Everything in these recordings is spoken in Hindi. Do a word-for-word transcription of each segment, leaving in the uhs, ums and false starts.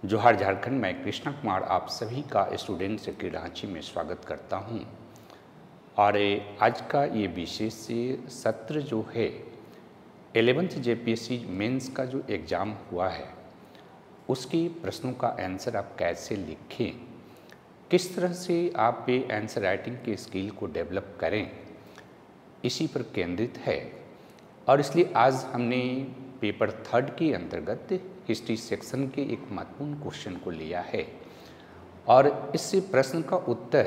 जोहार झारखंड। मैं कृष्णा कुमार आप सभी का स्टूडेंट सेक्रेटरी रांची में स्वागत करता हूं। और आज का ये विशेष सत्र जो है एलेवेंथ जेपीएससी मेंस का जो एग्ज़ाम हुआ है उसके प्रश्नों का आंसर आप कैसे लिखें, किस तरह से आप ये आंसर राइटिंग के स्किल को डेवलप करें, इसी पर केंद्रित है। और इसलिए आज हमने पेपर थर्ड के अंतर्गत हिस्ट्री सेक्शन के एक महत्वपूर्ण क्वेश्चन को लिया है और इस प्रश्न का उत्तर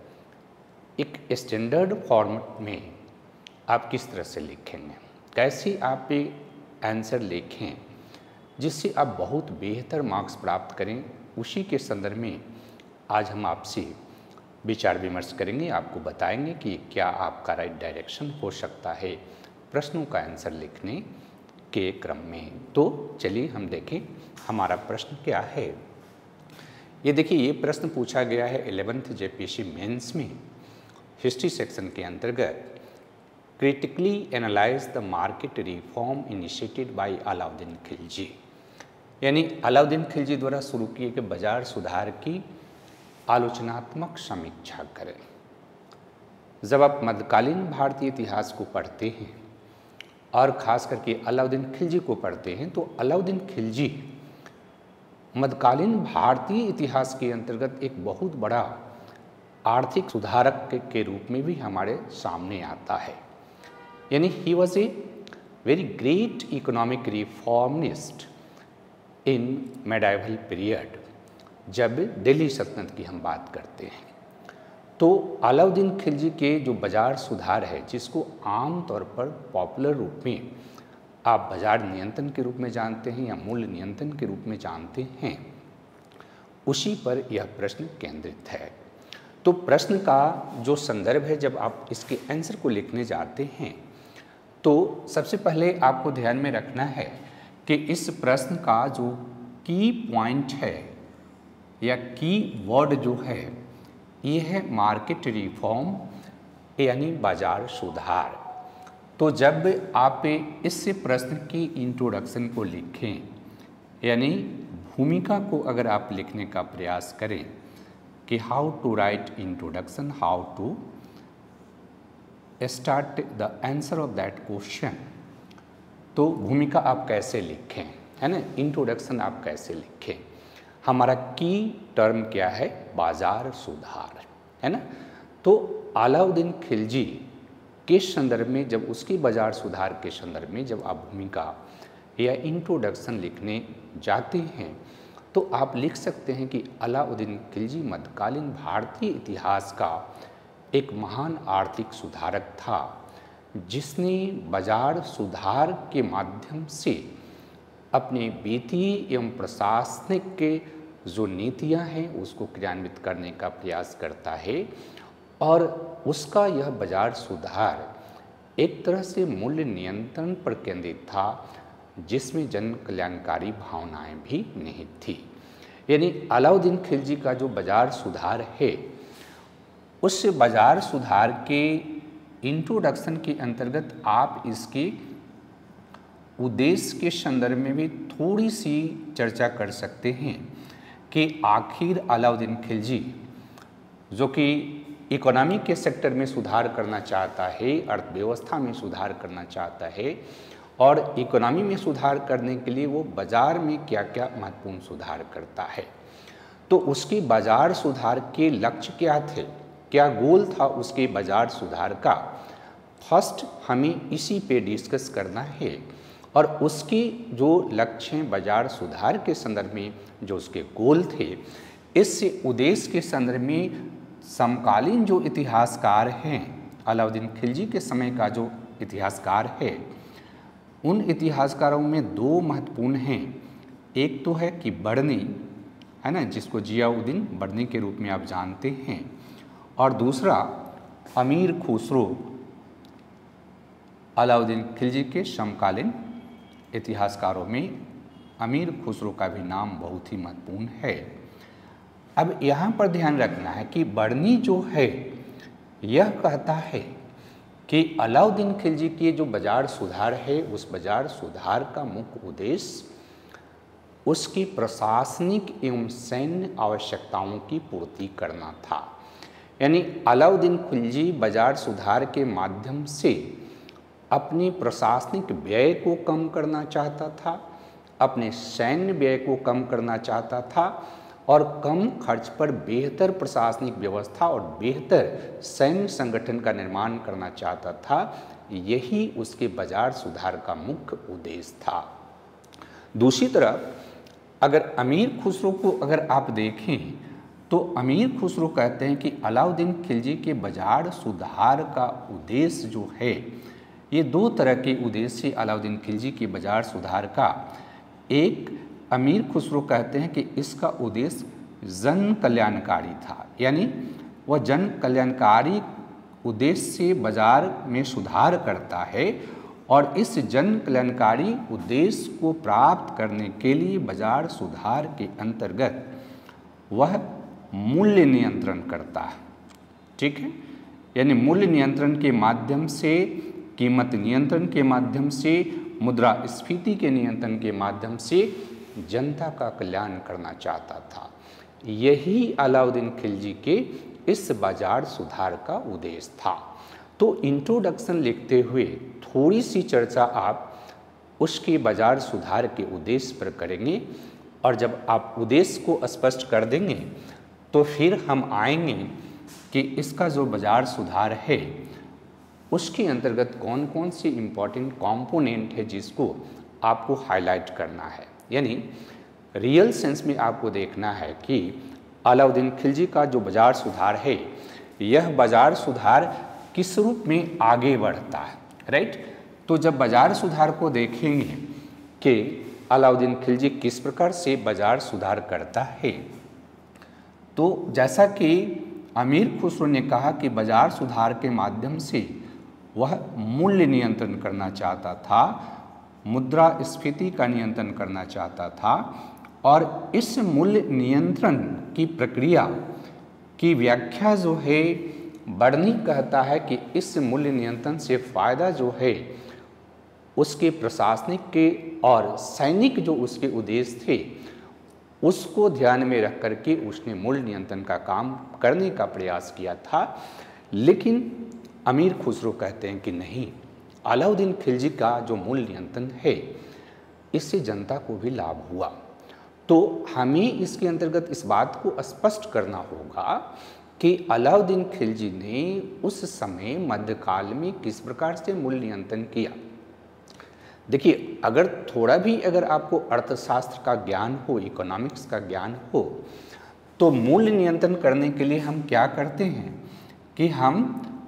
एक स्टैंडर्ड फॉर्मेट में आप किस तरह से लिखेंगे, कैसे आप ये आंसर लिखें जिससे आप बहुत बेहतर मार्क्स प्राप्त करें, उसी के संदर्भ में आज हम आपसे विचार विमर्श करेंगे। आपको बताएंगे कि क्या आपका राइट डायरेक्शन हो सकता है प्रश्नों का आंसर लिखने के क्रम में। तो चलिए हम देखें हमारा प्रश्न क्या है। ये देखिए, ये प्रश्न पूछा गया है एलेवेंथ जेपीएससी मेंस में हिस्ट्री सेक्शन के अंतर्गत। Critically analyse the market reform initiated by Alauddin Khilji, यानी अलाउद्दीन खिलजी द्वारा शुरू किए गए बाजार सुधार की आलोचनात्मक समीक्षा करें। जब आप मध्यकालीन भारतीय इतिहास को पढ़ते हैं और ख़ास करके अलाउद्दीन खिलजी को पढ़ते हैं तो अलाउद्दीन खिलजी मध्यकालीन भारतीय इतिहास के अंतर्गत एक बहुत बड़ा आर्थिक सुधारक के, के रूप में भी हमारे सामने आता है। यानी he was a very great economic reformist in medieval period. जब दिल्ली सल्तनत की हम बात करते हैं तो अलाउद्दीन खिलजी के जो बाजार सुधार है, जिसको आम तौर पर पॉपुलर रूप में आप बाजार नियंत्रण के रूप में जानते हैं या मूल्य नियंत्रण के रूप में जानते हैं, उसी पर यह प्रश्न केंद्रित है। तो प्रश्न का जो संदर्भ है, जब आप इसके आंसर को लिखने जाते हैं तो सबसे पहले आपको ध्यान में रखना है कि इस प्रश्न का जो की पॉइंट है या की वर्ड जो है ये है मार्केट रिफॉर्म, यानी बाजार सुधार। तो जब आप इस प्रश्न की इंट्रोडक्शन को लिखें, यानी भूमिका को अगर आप लिखने का प्रयास करें कि how to write introduction, how to start the answer of that question, तो भूमिका आप कैसे लिखें, है ना, इंट्रोडक्शन आप कैसे लिखें। हमारा की टर्म क्या है? बाजार सुधार, है ना। तो अलाउद्दीन खिलजी के संदर्भ में, जब उसकी बाजार सुधार के संदर्भ में जब आप भूमिका या इंट्रोडक्शन लिखने जाते हैं तो आप लिख सकते हैं कि अलाउद्दीन खिलजी मध्यकालीन भारतीय इतिहास का एक महान आर्थिक सुधारक था, जिसने बाजार सुधार के माध्यम से अपने वित्तीय एवं प्रशासनिक के जो नीतियां हैं उसको क्रियान्वित करने का प्रयास करता है। और उसका यह बाजार सुधार एक तरह से मूल्य नियंत्रण पर केंद्रित था, जिसमें जन कल्याणकारी भावनाएं भी निहित थी। यानी अलाउद्दीन खिलजी का जो बाजार सुधार है, उस बाजार सुधार के इंट्रोडक्शन के अंतर्गत आप इसके उद्देश्य के संदर्भ में भी थोड़ी सी चर्चा कर सकते हैं कि आखिर अलाउद्दीन खिलजी जो कि इकोनॉमी के सेक्टर में सुधार करना चाहता है, अर्थव्यवस्था में सुधार करना चाहता है, और इकोनॉमी में सुधार करने के लिए वो बाजार में क्या क्या महत्वपूर्ण सुधार करता है। तो उसके बाजार सुधार के लक्ष्य क्या थे, क्या गोल था उसके बाजार सुधार का, फर्स्ट हमें इसी पे डिस्कस करना है। और उसके जो लक्ष्य हैं बाजार सुधार के संदर्भ में, जो उसके गोल थे, इस उद्देश्य के संदर्भ में समकालीन जो इतिहासकार हैं, अलाउद्दीन खिलजी के समय का जो इतिहासकार है, उन इतिहासकारों में दो महत्वपूर्ण हैं। एक तो है कि बर्नी, है ना, जिसको जियाउद्दीन बर्नी के रूप में आप जानते हैं, और दूसरा अमीर खुसरो। अलाउद्दीन खिलजी के समकालीन इतिहासकारों में अमीर खुसरो का भी नाम बहुत ही महत्वपूर्ण है। अब यहाँ पर ध्यान रखना है कि बर्नी जो है यह कहता है कि अलाउद्दीन खिलजी के जो बाजार सुधार है, उस बाजार सुधार का मुख्य उद्देश्य उसकी प्रशासनिक एवं सैन्य आवश्यकताओं की पूर्ति करना था। यानी अलाउद्दीन खिलजी बाजार सुधार के माध्यम से अपनी प्रशासनिक व्यय को कम करना चाहता था, अपने सैन्य व्यय को कम करना चाहता था और कम खर्च पर बेहतर प्रशासनिक व्यवस्था और बेहतर सैन्य संगठन का निर्माण करना चाहता था। यही उसके बाजार सुधार का मुख्य उद्देश्य था। दूसरी तरफ अगर अमीर खुसरो को अगर आप देखें तो अमीर खुसरो कहते हैं कि अलाउद्दीन खिलजी के बाजार सुधार का उद्देश्य जो है, ये दो तरह के उद्देश्य अलाउद्दीन खिलजी के बाजार सुधार का। एक अमीर खुसरो कहते हैं कि इसका उद्देश्य जन कल्याणकारी था, यानी वह जन कल्याणकारी उद्देश्य से बाजार में सुधार करता है और इस जन कल्याणकारी उद्देश्य को प्राप्त करने के लिए बाजार सुधार के अंतर्गत वह मूल्य नियंत्रण करता है। ठीक है, यानी मूल्य नियंत्रण के माध्यम से, कीमत नियंत्रण के माध्यम से, मुद्रास्फीति के नियंत्रण के माध्यम से जनता का कल्याण करना चाहता था। यही अलाउद्दीन खिलजी के इस बाजार सुधार का उद्देश्य था। तो इंट्रोडक्शन लिखते हुए थोड़ी सी चर्चा आप उसके बाजार सुधार के उद्देश्य पर करेंगे और जब आप उद्देश्य को स्पष्ट कर देंगे तो फिर हम आएंगे कि इसका जो बाजार सुधार है उसके अंतर्गत कौन कौन से इम्पॉर्टेंट कंपोनेंट है जिसको आपको हाईलाइट करना है। यानी रियल सेंस में आपको देखना है कि अलाउद्दीन खिलजी का जो बाजार सुधार है, यह बाजार सुधार किस रूप में आगे बढ़ता है। राइट, तो जब बाजार सुधार को देखेंगे कि अलाउद्दीन खिलजी किस प्रकार से बाजार सुधार करता है, तो जैसा कि अमीर खुसरो ने कहा कि बाजार सुधार के माध्यम से वह मूल्य नियंत्रण करना चाहता था, मुद्रास्फीति का नियंत्रण करना चाहता था और इस मूल्य नियंत्रण की प्रक्रिया की व्याख्या जो है बर्नी कहता है कि इस मूल्य नियंत्रण से फ़ायदा जो है उसके प्रशासनिक के और सैनिक जो उसके उद्देश्य थे उसको ध्यान में रख करके उसने मूल्य नियंत्रण का काम करने का प्रयास किया था। लेकिन अमीर खुसरो कहते हैं कि नहीं, अलाउद्दीन खिलजी का जो मूल्य नियंत्रण है इससे जनता को भी लाभ हुआ। तो हमें इसके अंतर्गत इस बात को स्पष्ट करना होगा कि अलाउद्दीन खिलजी ने उस समय मध्यकाल में किस प्रकार से मूल्य नियंत्रण किया। देखिए, अगर थोड़ा भी अगर आपको अर्थशास्त्र का ज्ञान हो, इकोनॉमिक्स का ज्ञान हो, तो मूल्य नियंत्रण करने के लिए हम क्या करते हैं कि हम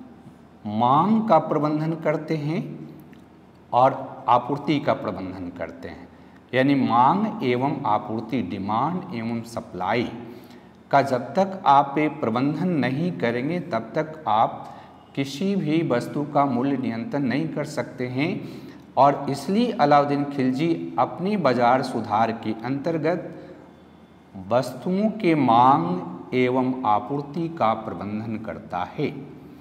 मांग का प्रबंधन करते हैं और आपूर्ति का प्रबंधन करते हैं। यानी मांग एवं आपूर्ति, डिमांड एवं सप्लाई का जब तक आप प्रबंधन नहीं करेंगे तब तक आप किसी भी वस्तु का मूल्य नियंत्रण नहीं कर सकते हैं। और इसलिए अलाउद्दीन खिलजी अपने बाजार सुधार के अंतर्गत वस्तुओं के मांग एवं आपूर्ति का प्रबंधन करता है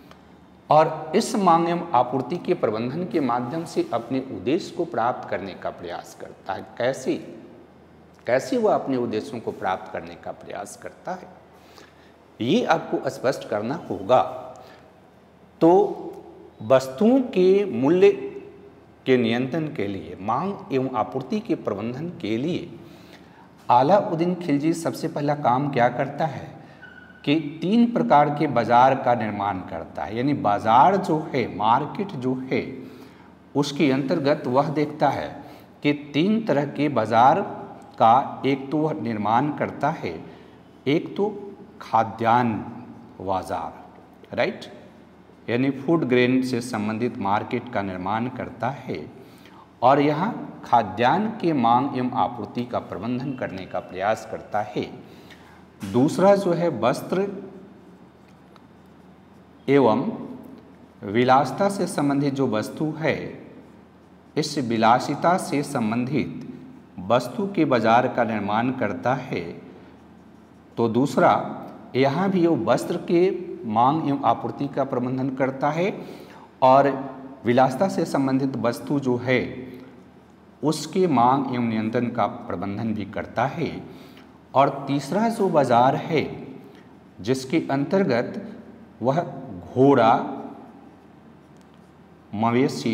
और इस मांग एवं आपूर्ति के प्रबंधन के माध्यम से अपने उद्देश्य को प्राप्त करने का प्रयास करता है। कैसे कैसे वह अपने उद्देश्यों को प्राप्त करने का प्रयास करता है, ये आपको स्पष्ट करना होगा। तो वस्तुओं के मूल्य के नियंत्रण के लिए, मांग एवं आपूर्ति के प्रबंधन के लिए अलाउद्दीन खिलजी सबसे पहला काम क्या करता है कि तीन प्रकार के बाजार का निर्माण करता है। यानी बाजार जो है, मार्केट जो है, उसके अंतर्गत वह देखता है कि तीन तरह के बाजार का एक तो वह निर्माण करता है। एक तो खाद्यान्न बाजार, राइट, यानी फूड ग्रेन से संबंधित मार्केट का निर्माण करता है और यहाँ खाद्यान्न के मांग एवं आपूर्ति का प्रबंधन करने का प्रयास करता है। दूसरा जो है वस्त्र एवं विलासिता से संबंधित जो वस्तु है, इस विलासिता से संबंधित वस्तु के बाजार का निर्माण करता है। तो दूसरा, यहाँ भी वो वस्त्र के मांग एवं आपूर्ति का प्रबंधन करता है और विलासिता से संबंधित वस्तु जो है उसके मांग एवं नियंत्रण का प्रबंधन भी करता है। और तीसरा जो बाजार है जिसके अंतर्गत वह घोड़ा, मवेशी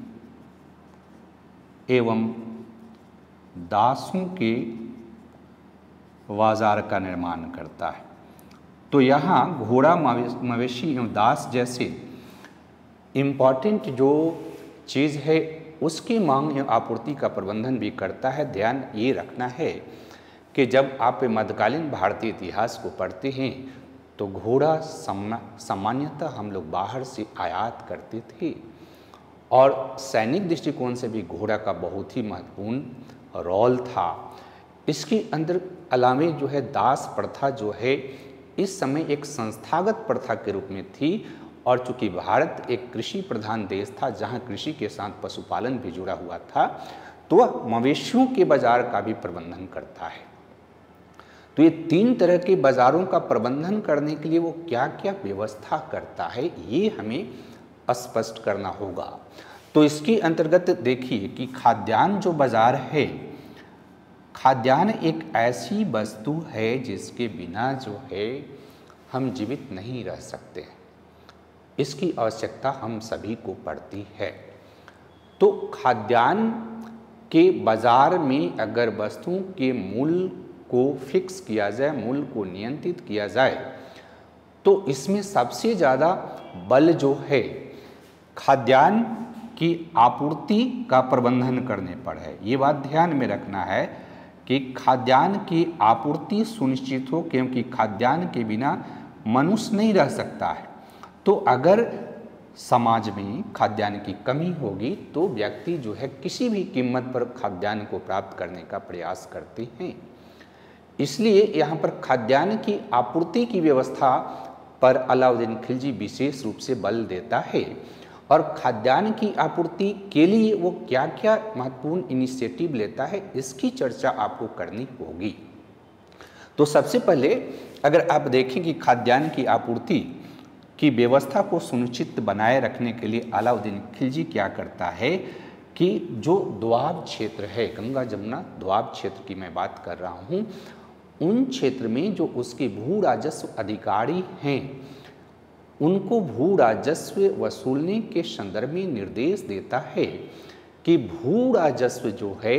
एवं दासों के बाजार का निर्माण करता है। तो यहाँ घोड़ा, मवेशी एवं दास जैसे इम्पॉर्टेंट जो चीज़ है उसकी मांग एवं आपूर्ति का प्रबंधन भी करता है। ध्यान ये रखना है कि जब आप मध्यकालीन भारतीय इतिहास को पढ़ते हैं तो घोड़ा सामान्यतः हम लोग बाहर से आयात करते थे और सैनिक दृष्टिकोण से भी घोड़ा का बहुत ही महत्वपूर्ण रोल था। इसके अंदर अलावे जो है दास प्रथा जो है इस समय एक संस्थागत प्रथा के रूप में थी और चूंकि भारत एक कृषि प्रधान देश था जहां कृषि के साथ पशुपालन भी जुड़ा हुआ था तो वह मवेशियों के बाजार का भी प्रबंधन करता है। तो ये तीन तरह के बाजारों का प्रबंधन करने के लिए वो क्या क्या व्यवस्था करता है ये हमें स्पष्ट करना होगा। तो इसके अंतर्गत देखिए कि खाद्यान्न जो बाजार है, खाद्यान्न एक ऐसी वस्तु है जिसके बिना जो है हम जीवित नहीं रह सकते हैं, इसकी आवश्यकता हम सभी को पड़ती है। तो खाद्यान्न के बाजार में अगर वस्तुओं के मूल्य को फिक्स किया जाए, मूल्य को नियंत्रित किया जाए तो इसमें सबसे ज़्यादा बल जो है खाद्यान्न की आपूर्ति का प्रबंधन करने पर है। ये बात ध्यान में रखना है कि खाद्यान्न की आपूर्ति सुनिश्चित हो, क्योंकि खाद्यान्न के बिना मनुष्य नहीं रह सकता है। तो अगर समाज में खाद्यान्न की कमी होगी तो व्यक्ति जो है किसी भी कीमत पर खाद्यान्न को प्राप्त करने का प्रयास करते हैं। इसलिए यहाँ पर खाद्यान्न की आपूर्ति की व्यवस्था पर अलाउद्दीन खिलजी विशेष रूप से बल देता है और खाद्यान्न की आपूर्ति के लिए वो क्या क्या महत्वपूर्ण इनिशिएटिव लेता है इसकी चर्चा आपको करनी होगी। तो सबसे पहले अगर आप देखें कि खाद्यान्न की आपूर्ति की व्यवस्था को सुनिश्चित बनाए रखने के लिए अलाउद्दीन खिलजी क्या करता है कि जो दोआब क्षेत्र है, गंगा जमुना दोआब क्षेत्र की मैं बात कर रहा हूँ, उन क्षेत्र में जो उसके भू राजस्व अधिकारी हैं उनको भू राजस्व वसूलने के संदर्भ में निर्देश देता है कि भू राजस्व जो है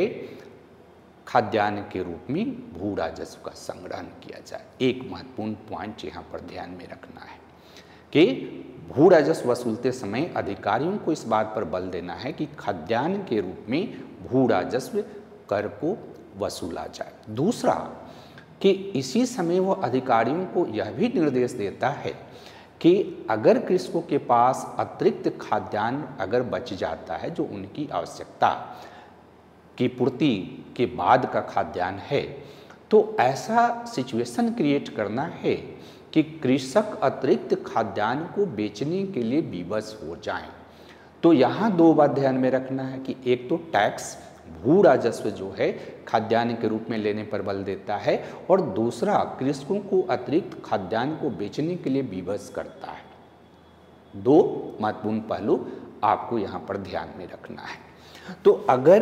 खाद्यान्न के रूप में भू राजस्व का संग्रहण किया जाए। एक महत्वपूर्ण पॉइंट यहाँ पर ध्यान में रखना है कि भू राजस्व वसूलते समय अधिकारियों को इस बात पर बल देना है कि खाद्यान्न के रूप में भू राजस्व कर को वसूला जाए। दूसरा कि इसी समय वो अधिकारियों को यह भी निर्देश देता है कि अगर कृषकों के पास अतिरिक्त खाद्यान्न अगर बच जाता है जो उनकी आवश्यकता की पूर्ति के बाद का खाद्यान्न है तो ऐसा सिचुएशन क्रिएट करना है कि कृषक अतिरिक्त खाद्यान्न को बेचने के लिए विवश हो जाएं। तो यहाँ दो बात ध्यान में रखना है कि एक तो टैक्स भू राजस्व जो है खाद्यान्न के रूप में लेने पर बल देता है और दूसरा कृषकों को अतिरिक्त खाद्यान्न को बेचने के लिए विवश करता है। दो महत्वपूर्ण पहलू आपको यहाँ पर ध्यान में रखना है। तो अगर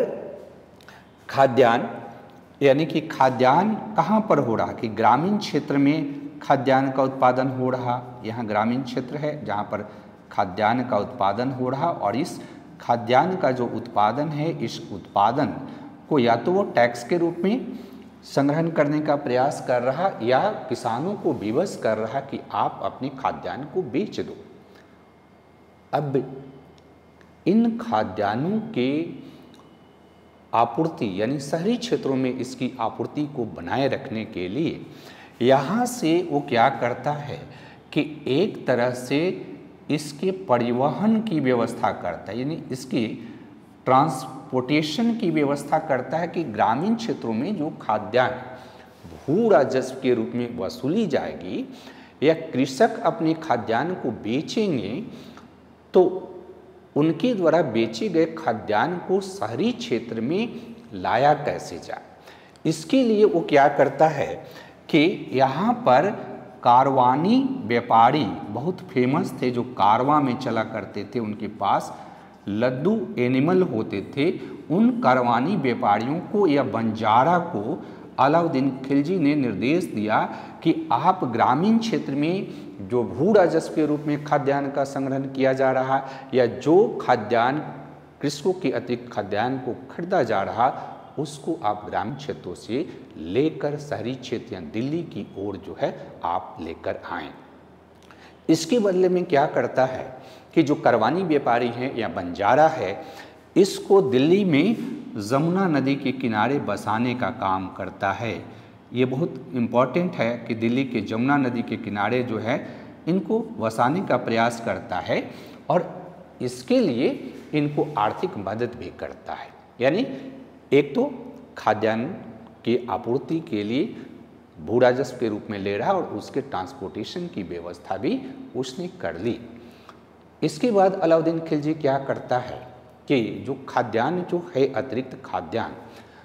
खाद्यान्न यानी कि खाद्यान्न कहाँ पर हो रहा कि ग्रामीण क्षेत्र में खाद्यान्न का उत्पादन हो रहा, यहाँ ग्रामीण क्षेत्र है जहाँ पर खाद्यान्न का उत्पादन हो रहा और इस खाद्यान्न का जो उत्पादन है इस उत्पादन को या तो वो टैक्स के रूप में संग्रहण करने का प्रयास कर रहा या किसानों को विवश कर रहा कि आप अपने खाद्यान्न को बेच दो। अब इन खाद्यान्नों के आपूर्ति यानी शहरी क्षेत्रों में इसकी आपूर्ति को बनाए रखने के लिए यहाँ से वो क्या करता है कि एक तरह से इसके परिवहन की व्यवस्था करता है, यानी इसकी ट्रांसपोर्टेशन की व्यवस्था करता है कि ग्रामीण क्षेत्रों में जो खाद्यान्न भू राजस्व के रूप में वसूली जाएगी या कृषक अपने खाद्यान्न को बेचेंगे तो उनके द्वारा बेचे गए खाद्यान्न को शहरी क्षेत्र में लाया कैसे जाए। इसके लिए वो क्या करता है कि यहाँ पर कारवानी व्यापारी बहुत फेमस थे जो कारवां में चला करते थे, उनके पास लद्दू एनिमल होते थे, उन करवानी व्यापारियों को या बंजारा को अलाउद्दीन खिलजी ने निर्देश दिया कि आप ग्रामीण क्षेत्र में जो भू राजस्व के रूप में खाद्यान्न का संग्रहण किया जा रहा या जो खाद्यान्न कृषकों के अतिरिक्त खाद्यान्न को खरीदा जा रहा, उसको आप ग्रामीण क्षेत्रों से लेकर शहरी क्षेत्र या दिल्ली की ओर जो है आप लेकर आएं। इसके बदले में क्या करता है कि जो करवानी व्यापारी हैं या बंजारा है, इसको दिल्ली में जमुना नदी के किनारे बसाने का काम करता है। ये बहुत इम्पॉर्टेंट है कि दिल्ली के जमुना नदी के किनारे जो है इनको बसाने का प्रयास करता है और इसके लिए इनको आर्थिक मदद भी करता है। यानी एक तो खाद्यान्न की आपूर्ति के लिए भू राजस्व के रूप में ले रहा और उसके ट्रांसपोर्टेशन की व्यवस्था भी उसने कर ली। इसके बाद अलाउद्दीन खिलजी क्या करता है कि जो खाद्यान्न जो है अतिरिक्त खाद्यान्न,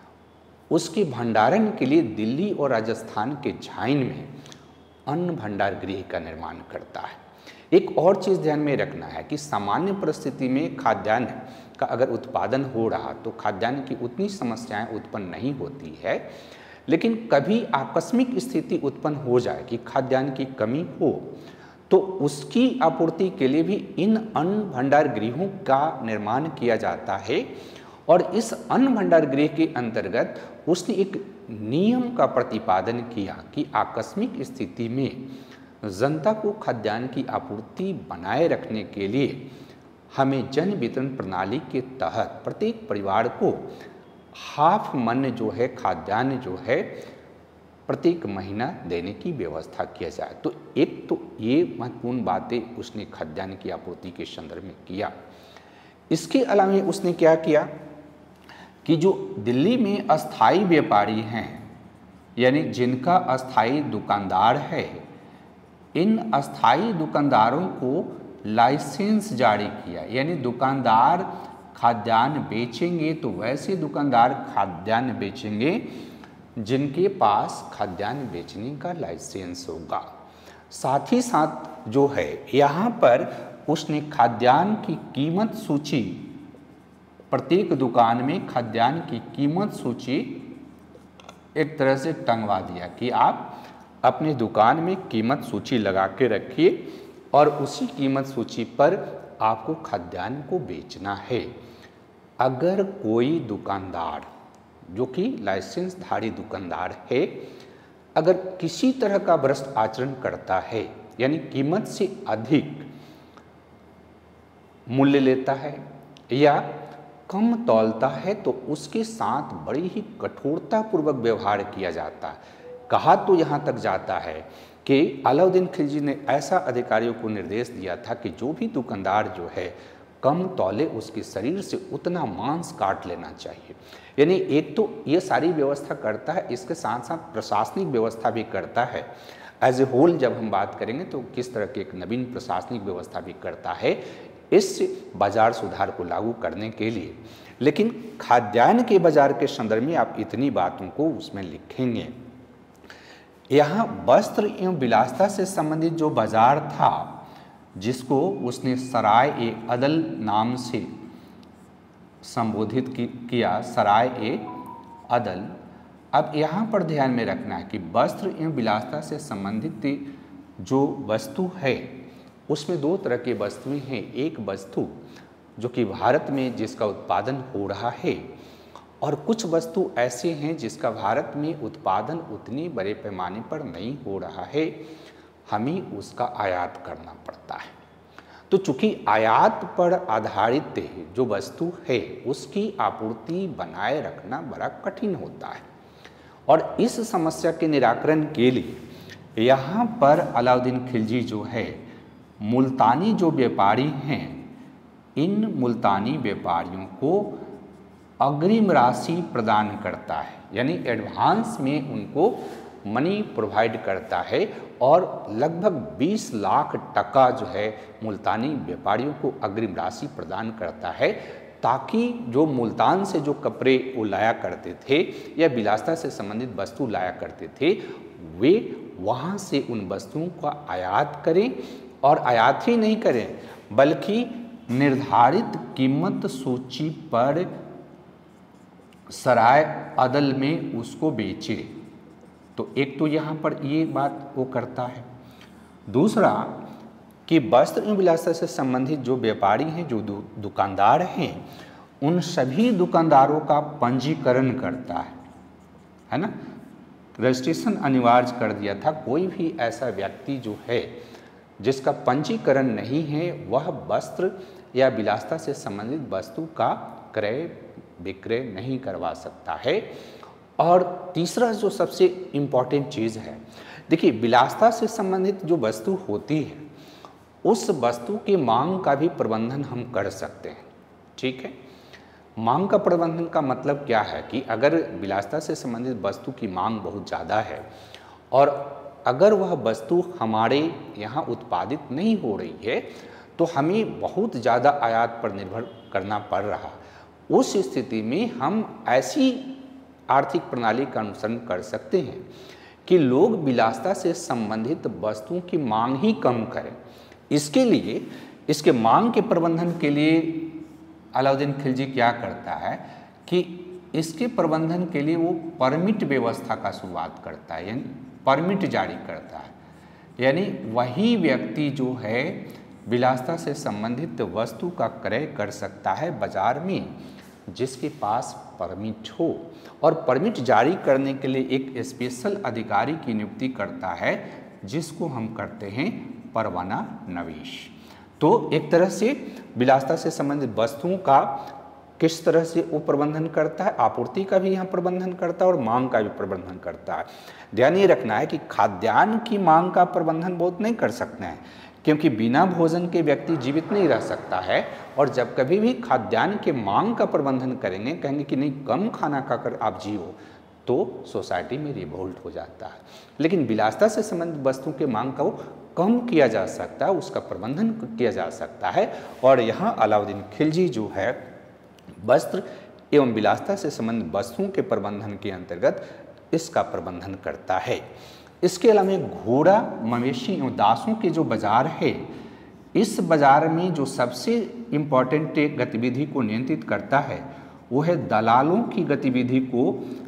उसके भंडारण के लिए दिल्ली और राजस्थान के झाइन में अन्न भंडार गृह का निर्माण करता है। एक और चीज़ ध्यान में रखना है कि सामान्य परिस्थिति में खाद्यान्न का अगर उत्पादन हो रहा तो खाद्यान्न की उतनी समस्याएं उत्पन्न नहीं होती है, लेकिन कभी आकस्मिक स्थिति उत्पन्न हो जाए कि खाद्यान्न की कमी हो तो उसकी आपूर्ति के लिए भी इन अन्न भंडार गृहों का निर्माण किया जाता है। और इस अन्न भंडार गृह के अंतर्गत उसने एक नियम का प्रतिपादन किया कि आकस्मिक स्थिति में जनता को खाद्यान्न की आपूर्ति बनाए रखने के लिए हमें जन वितरण प्रणाली के तहत प्रत्येक परिवार को हाफ मन जो है खाद्यान्न जो है प्रत्येक महीना देने की व्यवस्था किया जाए। तो एक तो ये महत्वपूर्ण बातें उसने खाद्यान्न की आपूर्ति के संदर्भ में किया। इसके अलावा उसने क्या किया कि जो दिल्ली में अस्थाई व्यापारी हैं, यानी जिनका अस्थाई दुकानदार है, इन अस्थाई दुकानदारों को लाइसेंस जारी किया। यानी दुकानदार खाद्यान्न बेचेंगे तो वैसे दुकानदार खाद्यान्न बेचेंगे जिनके पास खाद्यान्न बेचने का लाइसेंस होगा। साथ ही साथ जो है यहाँ पर उसने खाद्यान्न की कीमत सूची, प्रत्येक दुकान में खाद्यान्न की कीमत सूची एक तरह से टंगवा दिया कि आप अपनी दुकान में कीमत सूची लगा के रखिए और उसी कीमत सूची पर आपको खाद्यान्न को बेचना है। अगर कोई दुकानदार जो कि लाइसेंसधारी दुकानदार है, अगर किसी तरह का भ्रष्ट आचरण करता है, यानी कीमत से अधिक मूल्य लेता है या कम तौलता है, तो उसके साथ बड़ी ही कठोरता पूर्वक व्यवहार किया जाता है। कहा तो यहाँ तक जाता है कि अलाउद्दीन खिलजी ने ऐसा अधिकारियों को निर्देश दिया था कि जो भी दुकानदार जो है कम तौले उसके शरीर से उतना मांस काट लेना चाहिए। यानी एक तो ये सारी व्यवस्था करता है, इसके साथ साथ प्रशासनिक व्यवस्था भी करता है। एज ए होल जब हम बात करेंगे तो किस तरह की एक नवीन प्रशासनिक व्यवस्था भी करता है इस बाजार सुधार को लागू करने के लिए। लेकिन खाद्यान्न के बाजार के संदर्भ में आप इतनी बातों को उसमें लिखेंगे। यहाँ वस्त्र एवं विलासता से संबंधित जो बाजार था, जिसको उसने सराय ए अदल नाम से संबोधित किया, सराय ए अदल। अब यहाँ पर ध्यान में रखना है कि वस्त्र एवं विलासता से संबंधित जो वस्तु है उसमें दो तरह की वस्तुएं हैं। एक वस्तु जो कि भारत में जिसका उत्पादन हो रहा है, और कुछ वस्तु ऐसे हैं जिसका भारत में उत्पादन उतनी बड़े पैमाने पर नहीं हो रहा है, हमें उसका आयात करना पड़ता है। तो चूंकि आयात पर आधारित जो वस्तु है उसकी आपूर्ति बनाए रखना बड़ा कठिन होता है, और इस समस्या के निराकरण के लिए यहाँ पर अलाउद्दीन खिलजी जो है मुल्तानी जो व्यापारी हैं, इन मुल्तानी व्यापारियों को अग्रिम राशि प्रदान करता है, यानी एडवांस में उनको मनी प्रोवाइड करता है, और लगभग बीस लाख टका जो है मुल्तानी व्यापारियों को अग्रिम राशि प्रदान करता है, ताकि जो मुल्तान से जो कपड़े वो लाया करते थे या विलासता से संबंधित वस्तु लाया करते थे, वे वहाँ से उन वस्तुओं का आयात करें, और आयात ही नहीं करें बल्कि निर्धारित कीमत सूची पर सराय अदल में उसको बेचे। तो एक तो यहाँ पर ये बात वो करता है। दूसरा कि वस्त्र एवं विलासिता से संबंधित जो व्यापारी हैं, जो दु, दुकानदार हैं, उन सभी दुकानदारों का पंजीकरण करता है, है ना। रजिस्ट्रेशन अनिवार्य कर दिया था। कोई भी ऐसा व्यक्ति जो है जिसका पंजीकरण नहीं है, वह वस्त्र या विलासिता से संबंधित वस्तु का क्रय विक्रय नहीं करवा सकता है। और तीसरा जो सबसे इम्पॉर्टेंट चीज़ है, देखिए विलासिता से संबंधित जो वस्तु होती है उस वस्तु की मांग का भी प्रबंधन हम कर सकते हैं, ठीक है। मांग का प्रबंधन का मतलब क्या है कि अगर विलासिता से संबंधित वस्तु की मांग बहुत ज़्यादा है और अगर वह वस्तु हमारे यहाँ उत्पादित नहीं हो रही है तो हमें बहुत ज़्यादा आयात पर निर्भर करना पड़ रहा, उस स्थिति में हम ऐसी आर्थिक प्रणाली का अनुसरण कर सकते हैं कि लोग विलासिता से संबंधित वस्तुओं की मांग ही कम करें। इसके लिए, इसके मांग के प्रबंधन के लिए अलाउद्दीन खिलजी क्या करता है कि इसके प्रबंधन के लिए वो परमिट व्यवस्था का शुरुआत करता है, यानी परमिट जारी करता है। यानी वही व्यक्ति जो है विलासिता से संबंधित वस्तु का क्रय कर सकता है बाजार में जिसके पास परमिट हो, और परमिट जारी करने के लिए एक स्पेशल अधिकारी की नियुक्ति करता है जिसको हम करते हैं परवाना नवीश। तो एक तरह से विलासिता से संबंधित वस्तुओं का किस तरह से वो प्रबंधन करता है, आपूर्ति का भी यहाँ प्रबंधन करता है और मांग का भी प्रबंधन करता है। ध्यान ये रखना है कि खाद्यान्न की मांग का प्रबंधन बहुत नहीं कर सकते हैं, क्योंकि बिना भोजन के व्यक्ति जीवित नहीं रह सकता है। और जब कभी भी खाद्यान्न के मांग का प्रबंधन करेंगे, कहेंगे कि नहीं कम खाना खाकर आप जियो, तो सोसाइटी में रिवोल्ट हो जाता है। लेकिन विलासिता से संबंधित वस्तुओं के मांग का वो कम किया जा सकता है, उसका प्रबंधन किया जा सकता है। और यहाँ अलाउद्दीन खिलजी जो है वस्त्र एवं विलासिता से संबंधित वस्तुओं के प्रबंधन के अंतर्गत इसका प्रबंधन करता है। इसके अलावा घोड़ा, मवेशी एवं दासों के जो बाजार है, इस बाजार में जो सबसे इम्पॉर्टेंट गतिविधि को नियंत्रित करता है वो है दलालों की गतिविधि को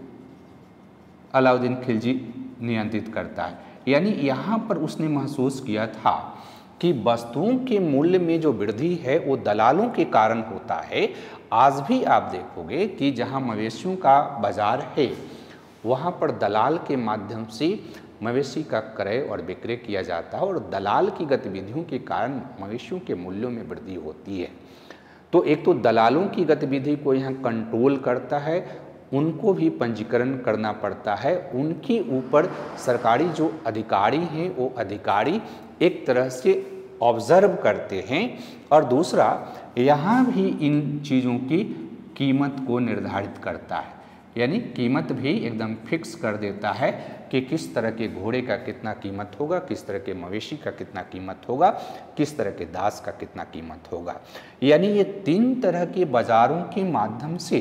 अलाउद्दीन खिलजी नियंत्रित करता है। यानी यहाँ पर उसने महसूस किया था कि वस्तुओं के मूल्य में जो वृद्धि है वो दलालों के कारण होता है। आज भी आप देखोगे कि जहाँ मवेशियों का बाजार है वहाँ पर दलाल के माध्यम से मवेशी का क्रय और विक्रय किया जाता है और दलाल की गतिविधियों के कारण मवेशियों के मूल्यों में वृद्धि होती है। तो एक तो दलालों की गतिविधि को यहाँ कंट्रोल करता है, उनको भी पंजीकरण करना पड़ता है, उनके ऊपर सरकारी जो अधिकारी हैं वो अधिकारी एक तरह से ऑब्जर्व करते हैं। और दूसरा यहाँ भी इन चीज़ों की कीमत को निर्धारित करता है, यानी कीमत भी एकदम फिक्स कर देता है कि किस तरह के घोड़े का कितना कीमत होगा, किस तरह के मवेशी का कितना कीमत होगा, किस तरह के दास का कितना कीमत होगा। यानी ये तीन तरह के बाजारों के माध्यम से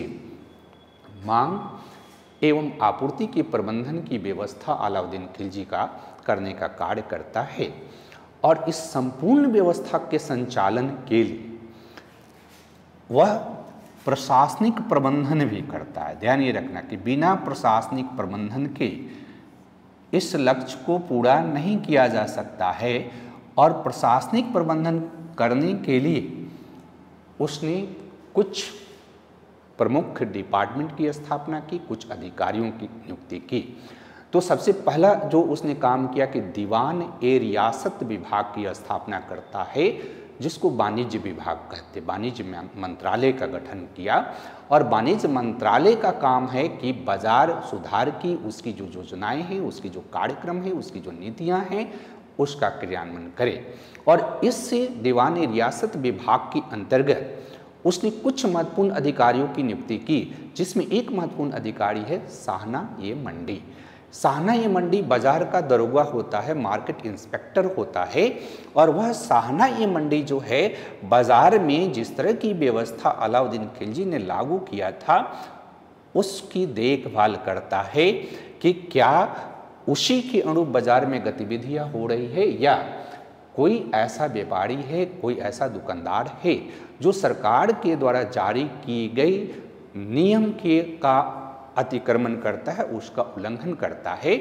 मांग एवं आपूर्ति के प्रबंधन की व्यवस्था अलाउद्दीन खिलजी का करने का कार्य करता है। और इस संपूर्ण व्यवस्था के संचालन के लिए वह प्रशासनिक प्रबंधन भी करता है। ध्यान ये रखना कि बिना प्रशासनिक प्रबंधन के इस लक्ष्य को पूरा नहीं किया जा सकता है। और प्रशासनिक प्रबंधन करने के लिए उसने कुछ प्रमुख डिपार्टमेंट की स्थापना की, कुछ अधिकारियों की नियुक्ति की। तो सबसे पहला जो उसने काम किया कि दीवान ए रियासत विभाग की स्थापना करता है, जिसको वाणिज्य विभाग कहते, वाणिज्य मंत्रालय का गठन किया। और वाणिज्य मंत्रालय का काम है कि बाजार सुधार की उसकी जो योजनाएं हैं, उसकी जो कार्यक्रम है, उसकी जो नीतियां हैं, उसका क्रियान्वयन करे। और इससे दीवान ए रियासत विभाग के अंतर्गत उसने कुछ महत्वपूर्ण अधिकारियों की नियुक्ति की, जिसमें एक महत्वपूर्ण अधिकारी है साहना ए मंडी। साहना ए मंडी बाजार का दरोगा होता है, मार्केट इंस्पेक्टर होता है। और वह साहना ए मंडी जो है बाजार में जिस तरह की व्यवस्था अलाउद्दीन खिलजी ने लागू किया था उसकी देखभाल करता है कि क्या उसी के अनुरूप बाजार में गतिविधियां हो रही है या कोई ऐसा व्यापारी है, कोई ऐसा दुकानदार है जो सरकार के द्वारा जारी की गई नियम के का अतिक्रमण करता है, उसका उल्लंघन करता है,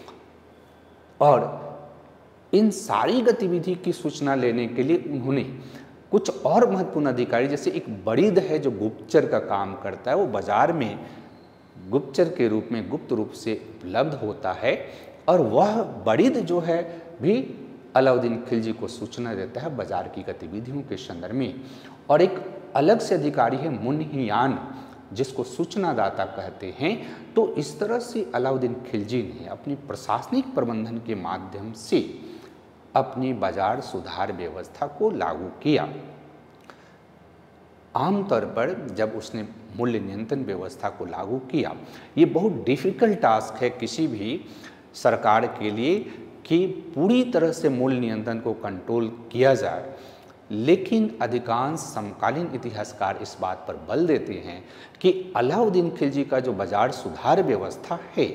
और इन सारी गतिविधि की सूचना लेने के लिए उन्होंने कुछ और महत्वपूर्ण अधिकारी, जैसे एक बरीद है जो गुप्तचर का काम करता है, वो बाजार में गुप्तचर के रूप में गुप्त रूप से उपलब्ध होता है, और वह बरीद जो है भी अलाउद्दीन खिलजी को सूचना देता है बाजार की गतिविधियों के संदर्भ में। और एक अलग से अधिकारी है मुन्हियान, जिसको सूचनादाता कहते हैं। तो इस तरह से अलाउद्दीन खिलजी ने अपनी प्रशासनिक प्रबंधन के माध्यम से अपनी बाजार सुधार व्यवस्था को लागू किया। आमतौर पर जब उसने मूल्य नियंत्रण व्यवस्था को लागू किया, ये बहुत डिफिकल्ट टास्क है किसी भी सरकार के लिए कि पूरी तरह से मूल्य नियंत्रण को कंट्रोल किया जाए, लेकिन अधिकांश समकालीन इतिहासकार इस बात पर बल देते हैं कि अलाउद्दीन खिलजी का जो बाजार सुधार व्यवस्था है,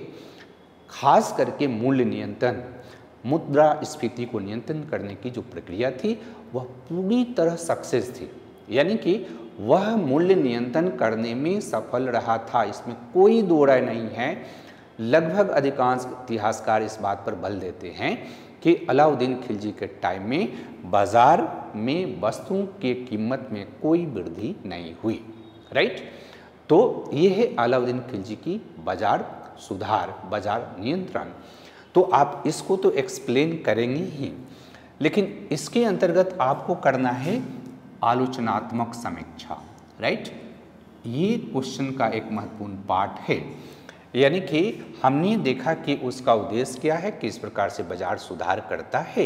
खास करके मूल्य नियंत्रण, मुद्रास्फीति को नियंत्रण करने की जो प्रक्रिया थी, वह पूरी तरह सक्सेस थी। यानी कि वह मूल्य नियंत्रण करने में सफल रहा था, इसमें कोई दो राय नहीं है। लगभग अधिकांश इतिहासकार इस बात पर बल देते हैं कि अलाउद्दीन खिलजी के टाइम में बाजार में वस्तुओं की कीमत में कोई वृद्धि नहीं हुई। राइट, तो ये है अलाउद्दीन खिलजी की बाजार सुधार, बाजार नियंत्रण। तो आप इसको तो एक्सप्लेन करेंगे ही, लेकिन इसके अंतर्गत आपको करना है आलोचनात्मक समीक्षा। राइट, ये क्वेश्चन का एक महत्वपूर्ण पार्ट है। यानी कि हमने देखा कि उसका उद्देश्य क्या है, किस प्रकार से बाजार सुधार करता है,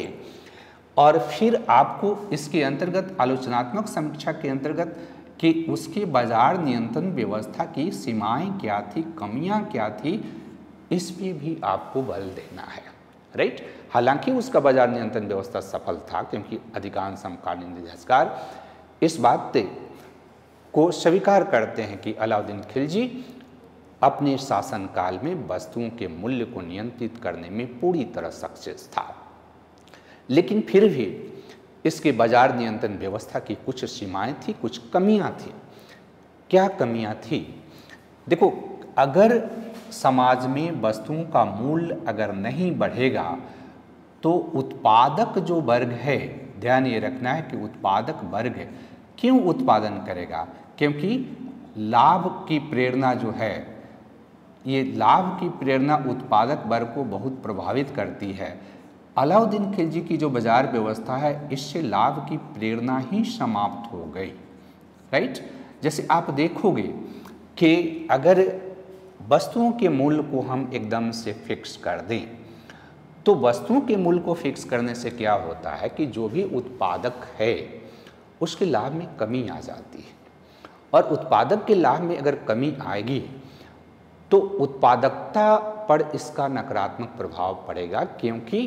और फिर आपको इसके अंतर्गत आलोचनात्मक समीक्षा के अंतर्गत कि उसके बाजार नियंत्रण व्यवस्था की सीमाएं क्या थी, कमियां क्या थी, इस पे भी आपको बल देना है। राइट, हालांकि उसका बाजार नियंत्रण व्यवस्था सफल था, क्योंकि अधिकांश समकालीन इतिहासकार इस बात को स्वीकार करते हैं कि अलाउद्दीन खिलजी अपने शासनकाल में वस्तुओं के मूल्य को नियंत्रित करने में पूरी तरह सक्सेस था। लेकिन फिर भी इसके बाजार नियंत्रण व्यवस्था की कुछ सीमाएं थी, कुछ कमियां थी। क्या कमियां थी? देखो, अगर समाज में वस्तुओं का मूल्य अगर नहीं बढ़ेगा तो उत्पादक जो वर्ग है, ध्यान ये रखना है कि उत्पादक वर्ग क्यों उत्पादन करेगा? क्योंकि लाभ की प्रेरणा जो है, ये लाभ की प्रेरणा उत्पादक वर्ग को बहुत प्रभावित करती है। अलाउद्दीन खिलजी की जो बाजार व्यवस्था है, इससे लाभ की प्रेरणा ही समाप्त हो गई। राइट, जैसे आप देखोगे कि अगर वस्तुओं के मूल्य को हम एकदम से फिक्स कर दें, तो वस्तुओं के मूल्य को फिक्स करने से क्या होता है कि जो भी उत्पादक है उसके लाभ में कमी आ जाती है, और उत्पादक के लाभ में अगर कमी आएगी तो उत्पादकता पर इसका नकारात्मक प्रभाव पड़ेगा, क्योंकि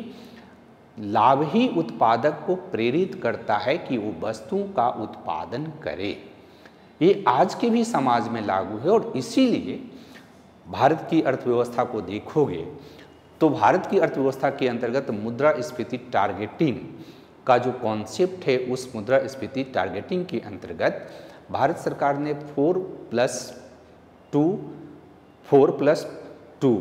लाभ ही उत्पादक को प्रेरित करता है कि वो वस्तुओं का उत्पादन करे। ये आज के भी समाज में लागू है, और इसीलिए भारत की अर्थव्यवस्था को देखोगे तो भारत की अर्थव्यवस्था के अंतर्गत मुद्रास्फीति टारगेटिंग का जो कॉन्सेप्ट है, उस मुद्रास्फीति टारगेटिंग के अंतर्गत भारत सरकार ने four plus two four plus two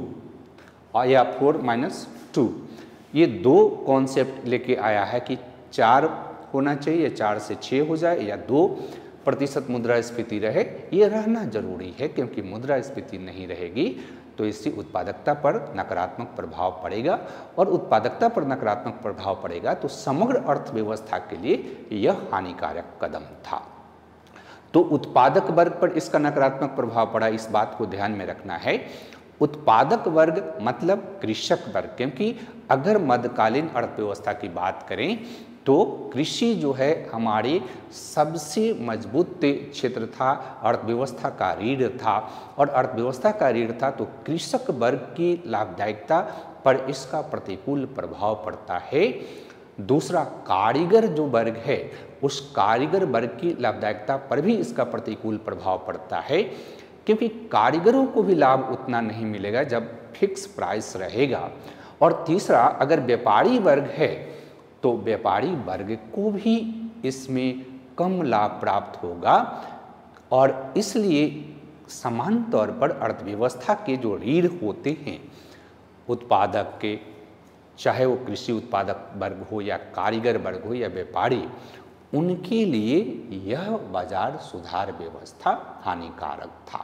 या फोर माइनस टू ये दो कॉन्सेप्ट लेके आया है कि चार होना चाहिए, या चार से छः हो जाए, या दो प्रतिशत मुद्रास्फीति रहे। ये रहना जरूरी है, क्योंकि मुद्रास्फीति नहीं रहेगी तो इससे उत्पादकता पर नकारात्मक प्रभाव पड़ेगा, और उत्पादकता पर नकारात्मक प्रभाव पड़ेगा तो समग्र अर्थव्यवस्था के लिए यह हानिकारक कदम था। तो उत्पादक वर्ग पर इसका नकारात्मक प्रभाव पड़ा, इस बात को ध्यान में रखना है। उत्पादक वर्ग मतलब कृषक वर्ग, क्योंकि अगर मध्यकालीन अर्थव्यवस्था की बात करें तो कृषि जो है हमारे सबसे मजबूत क्षेत्र था, अर्थव्यवस्था का रीढ़ था, और अर्थव्यवस्था का रीढ़ था तो कृषक वर्ग की लाभदायकता पर इसका प्रतिकूल प्रभाव पड़ता है। दूसरा, कारीगर जो वर्ग है, उस कारीगर वर्ग की लाभदायकता पर भी इसका प्रतिकूल प्रभाव पड़ता है, क्योंकि कारीगरों को भी लाभ उतना नहीं मिलेगा जब फिक्स प्राइस रहेगा। और तीसरा, अगर व्यापारी वर्ग है तो व्यापारी वर्ग को भी इसमें कम लाभ प्राप्त होगा और इसलिए समान तौर पर अर्थव्यवस्था के जो रीढ़ होते हैं उत्पादक के, चाहे वो कृषि उत्पादक वर्ग हो या कारीगर वर्ग हो या व्यापारी, उनके लिए यह बाजार सुधार व्यवस्था हानिकारक था।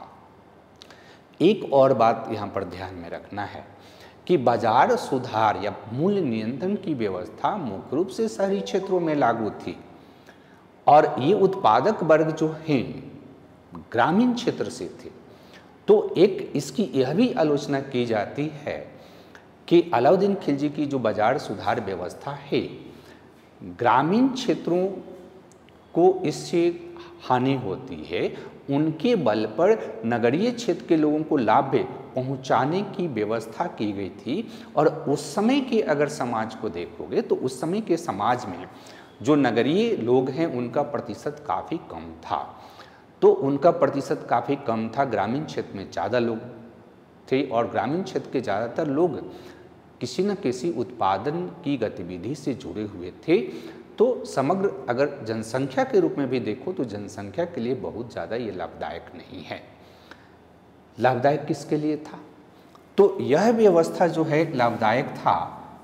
एक और बात यहाँ पर ध्यान में रखना है कि बाजार सुधार या मूल्य नियंत्रण की व्यवस्था मुख्य रूप से शहरी क्षेत्रों में लागू थी और ये उत्पादक वर्ग जो हैं ग्रामीण क्षेत्र से थे। तो एक इसकी यह भी आलोचना की जाती है कि अलाउद्दीन खिलजी की जो बाजार सुधार व्यवस्था है, ग्रामीण क्षेत्रों को इससे हानि होती है, उनके बल पर नगरीय क्षेत्र के लोगों को लाभ पहुंचाने की व्यवस्था की गई थी। और उस समय के अगर समाज को देखोगे तो उस समय के समाज में जो नगरीय लोग हैं उनका प्रतिशत काफ़ी कम था। तो उनका प्रतिशत काफ़ी कम था, ग्रामीण क्षेत्र में ज़्यादा लोग थे और ग्रामीण क्षेत्र के ज़्यादातर लोग किसी न किसी उत्पादन की गतिविधि से जुड़े हुए थे। तो समग्र अगर जनसंख्या के रूप में भी देखो तो जनसंख्या के लिए बहुत ज़्यादा ये लाभदायक नहीं है। लाभदायक किसके लिए था? तो यह व्यवस्था जो है लाभदायक था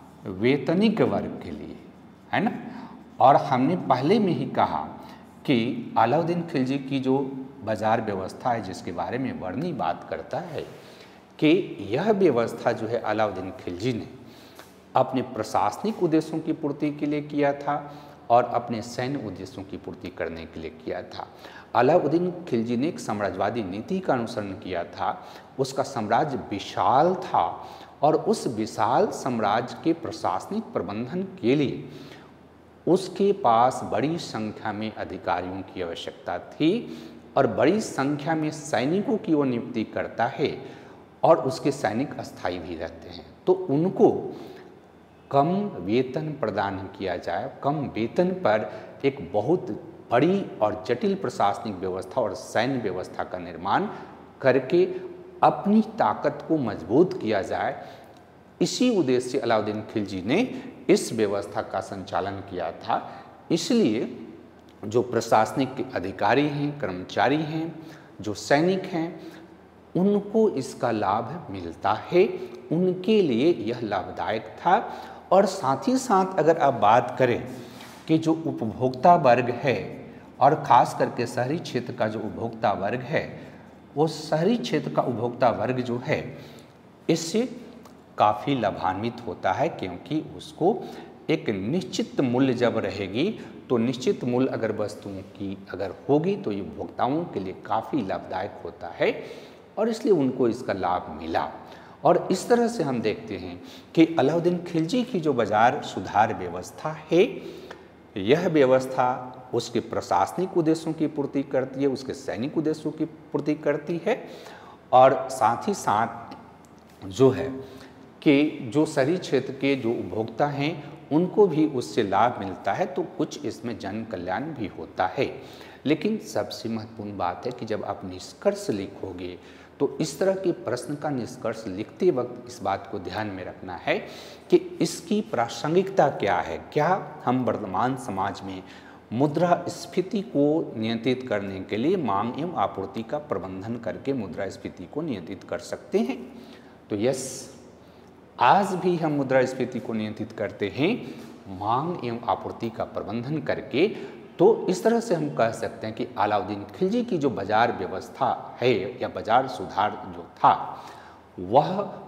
वेतनिक वर्ग के लिए, है ना। और हमने पहले में ही कहा कि अलाउद्दीन खिलजी की जो बाजार व्यवस्था है जिसके बारे में वर्णी बात करता है कि यह व्यवस्था जो है अलाउद्दीन खिलजी ने अपने प्रशासनिक उद्देश्यों की पूर्ति के लिए किया था और अपने सैन्य उद्देश्यों की पूर्ति करने के लिए किया था। अलाउद्दीन खिलजी ने एक साम्राज्यवादी नीति का अनुसरण किया था। उसका साम्राज्य विशाल था और उस विशाल साम्राज्य के प्रशासनिक प्रबंधन के लिए उसके पास बड़ी संख्या में अधिकारियों की आवश्यकता थी और बड़ी संख्या में सैनिकों की वो नियुक्ति करता है और उसके सैनिक अस्थायी भी रहते हैं। तो उनको कम वेतन प्रदान किया जाए, कम वेतन पर एक बहुत बड़ी और जटिल प्रशासनिक व्यवस्था और सैन्य व्यवस्था का निर्माण करके अपनी ताकत को मजबूत किया जाए, इसी उद्देश्य से अलाउद्दीन खिलजी ने इस व्यवस्था का संचालन किया था। इसलिए जो प्रशासनिक अधिकारी हैं, कर्मचारी हैं, जो सैनिक हैं, उनको इसका लाभ मिलता है, उनके लिए यह लाभदायक था। और साथ ही साथ अगर आप बात करें कि जो उपभोक्ता वर्ग है और ख़ास करके शहरी क्षेत्र का जो उपभोक्ता वर्ग है, वो शहरी क्षेत्र का उपभोक्ता वर्ग जो है इससे काफ़ी लाभान्वित होता है, क्योंकि उसको एक निश्चित मूल्य जब रहेगी तो निश्चित मूल्य अगर वस्तुओं की अगर होगी तो ये उपभोक्ताओं के लिए काफ़ी लाभदायक होता है और इसलिए उनको इसका लाभ मिला। और इस तरह से हम देखते हैं कि अलाउद्दीन खिलजी की जो बाजार सुधार व्यवस्था है, यह व्यवस्था उसके प्रशासनिक उद्देश्यों की पूर्ति करती है, उसके सैनिक उद्देश्यों की पूर्ति करती है और साथ ही साथ जो है कि जो शहरी क्षेत्र के जो उपभोक्ता हैं उनको भी उससे लाभ मिलता है। तो कुछ इसमें जन कल्याण भी होता है। लेकिन सबसे महत्वपूर्ण बात है कि जब आप निष्कर्ष लिखोगे तो इस तरह के प्रश्न का निष्कर्ष लिखते वक्त इस बात को ध्यान में रखना है कि इसकी प्रासंगिकता क्या है। क्या हम वर्तमान समाज में मुद्रास्फीति को नियंत्रित करने के लिए मांग एवं आपूर्ति का प्रबंधन करके मुद्रास्फीति को नियंत्रित कर सकते हैं? तो यस, आज भी हम मुद्रास्फीति को नियंत्रित करते हैं मांग एवं आपूर्ति का प्रबंधन करके। तो इस तरह से हम कह सकते हैं कि अलाउद्दीन खिलजी की जो बाजार व्यवस्था है या बाजार सुधार जो था, वह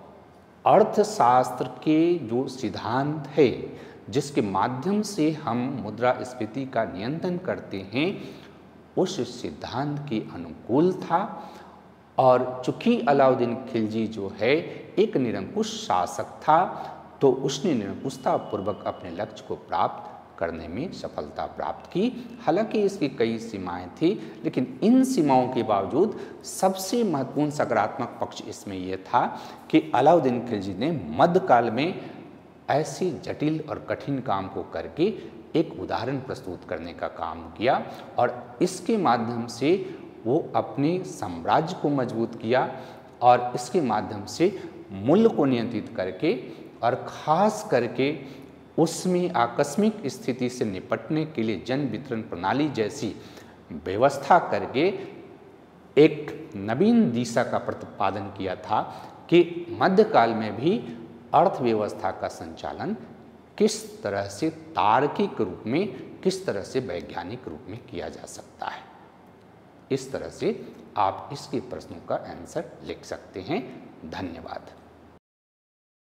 अर्थशास्त्र के जो सिद्धांत है जिसके माध्यम से हम मुद्रास्फीति का नियंत्रण करते हैं, उस सिद्धांत के अनुकूल था। और चूंकि अलाउद्दीन खिलजी जो है एक निरंकुश शासक था, तो उसने निरंकुशता पूर्वक अपने लक्ष्य को प्राप्त करने में सफलता प्राप्त की। हालांकि इसकी कई सीमाएं थी, लेकिन इन सीमाओं के बावजूद सबसे महत्वपूर्ण सकारात्मक पक्ष इसमें यह था कि अलाउद्दीन खिलजी ने मध्यकाल में ऐसी जटिल और कठिन काम को करके एक उदाहरण प्रस्तुत करने का काम किया और इसके माध्यम से वो अपने साम्राज्य को मजबूत किया और इसके माध्यम से मूल्य को नियंत्रित करके और ख़ास करके उसमें आकस्मिक स्थिति से निपटने के लिए जन वितरण प्रणाली जैसी व्यवस्था करके एक नवीन दिशा का प्रतिपादन किया था कि मध्यकाल में भी अर्थव्यवस्था का संचालन किस तरह से तार्किक रूप में, किस तरह से वैज्ञानिक रूप में किया जा सकता है। इस तरह से आप इसके प्रश्नों का आंसर लिख सकते हैं। धन्यवाद।